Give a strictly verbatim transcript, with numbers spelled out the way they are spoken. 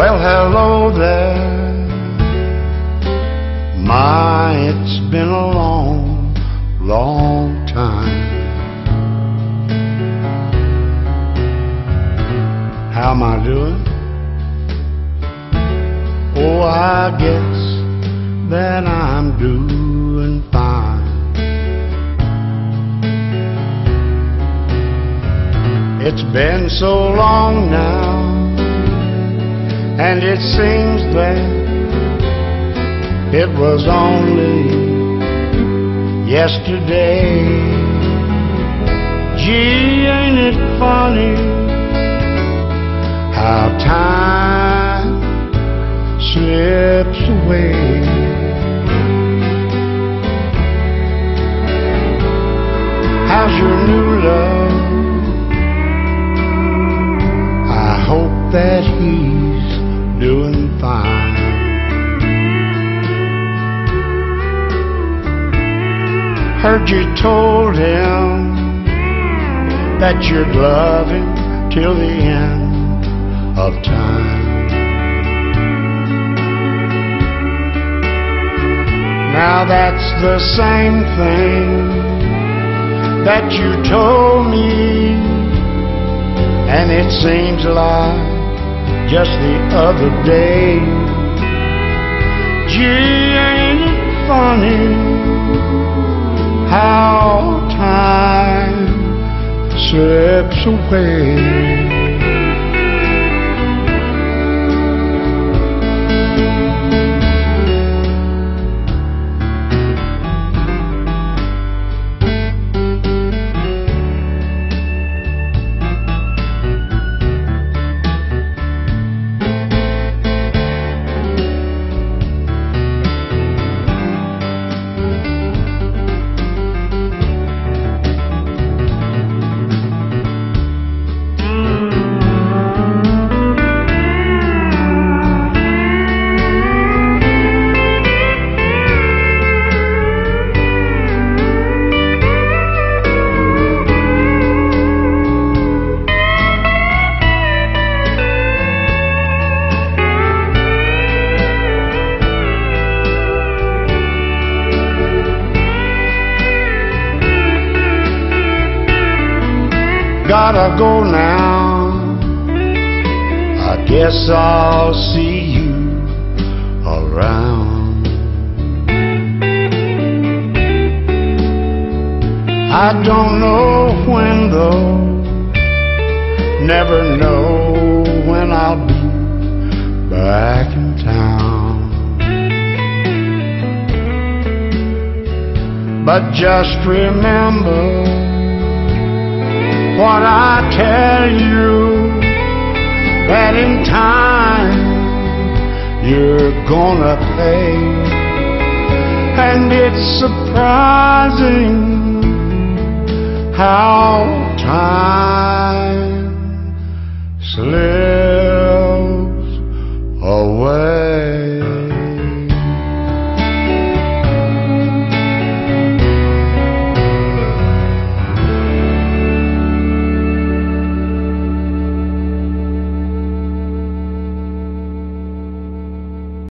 Well, hello there. My, it's been a long, long time. How am I doing? Oh, I guess that I'm doing fine. It's been so long now, and it seems that it was only yesterday. Gee, ain't it funny how time slips away? How's your new love? I hope that he's doing fine. Heard you told him that you'd love him till the end of time. Now that's the same thing that you told me, and it seems like just the other day. Gee, ain't it funny how time slips away? Gotta go now. I guess I'll see you around. I don't know when though, never know when I'll be back in town. But just remember what I tell you, that in time you're gonna pay. And it's surprising how time slips